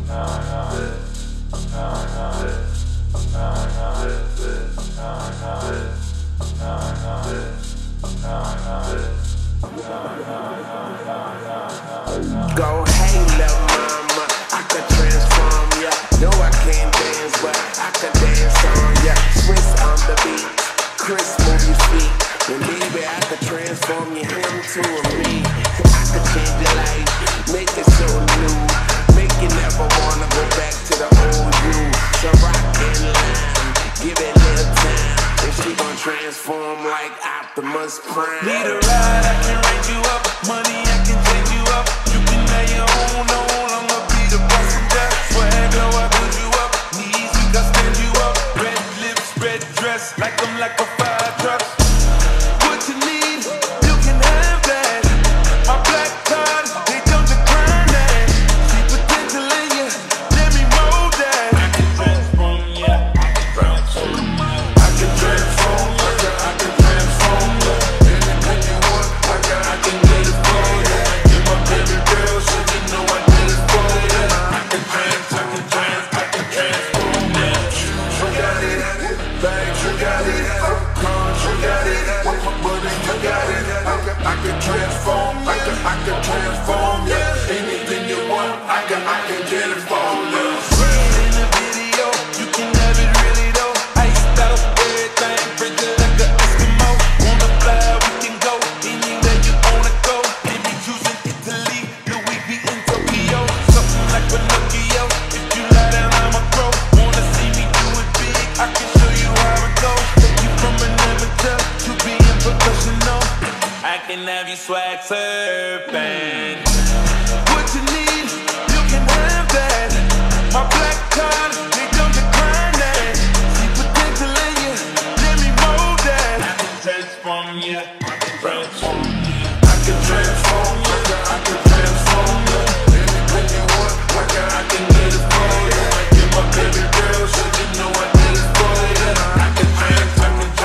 Go, hey, little mama, I could transform ya. No, I can't dance, but I could dance on ya. Swiss on the beat, Chris move your feet. And baby, I could transform you, him to a me. I could change your life, make it so new. Make you never wanna go back to the old you. So rock and line, give it a little time. And she gon' transform like Optimus Prime. Need a ride, I can raise you up. Money, I can change you up. You can have your own, no longer be the passenger. Swag low, I build you up. Knees, we can stand you up. Red lips, red dress, like I'm like a fire truck. What you need, you can have that. My black card, they don't decline that. See potential in you, let me mold that. I can transform you, I can transform you. I can transform, I can transform you. Anything you want, I can get it for you. You're my baby girl, so you know I did it for you. I can transform you. You got it, bags, you got it, cars, you got it, with my money, you got it. I can transform, I can transform you. Anything you want, I can get it for you. In the video, you can have it really though. Iced out, everything, frigid like a Eskimo. Wanna fly, we can go anywhere you wanna go. Maybe choosing Italy, Louis V in Tokyo. Something like Pinocchio. If you lie down, I'ma grow. Wanna see me do it big? I can show you how it goes. Take you from an amateur to being professional. I can have you swag surfing. What you need, you can have that. My black card, they don't decline that. See potential in you, let me mold that. I can transform you, I can transform you. I can transform you, I can transform you. Anything you want, I can get it for you. You're my baby girl, so you know I did it for you. I can transform you.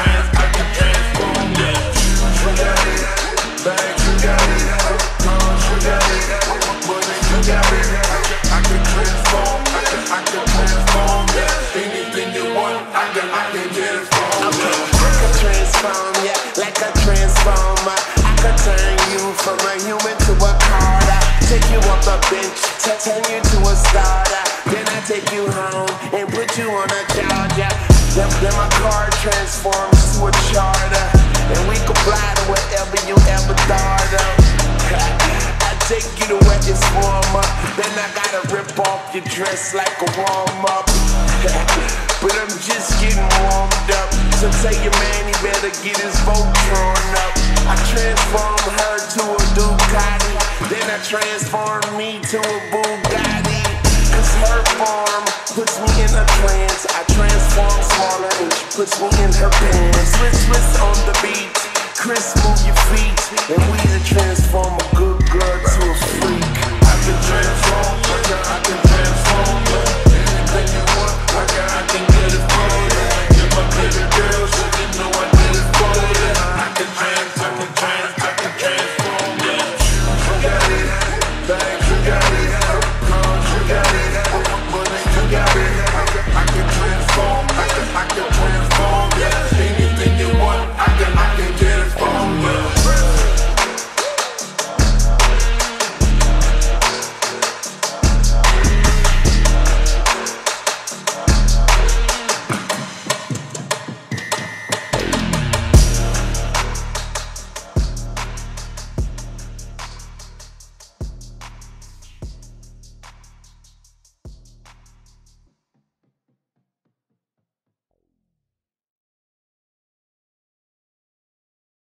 You got it, bags, you got it, cars, you got it, money, you got it. I can transform, I can transform you. Anything you want, I can get it for you. I can transform you like a transformer. I can turn you from a human to a Carter. Take you off the bench, turn you to a starter. Then I take you home and put you on a charger. Then my car transforms to a charter. And we can fly to wherever you ever thought of. I take you to where it's warmer. Then I gotta rip off your dress like a warm-up. But I'm just getting warmed up. So tell your man he better get his vote drawn up. I transform her to a Ducati. Then I transform me to a Bugatti. Cause her form puts me in a trance. I transform smaller and she puts me in her pants. Swiss on the beat, Chris move your feet. And we to transform a good girl to a freak. I can transform, I can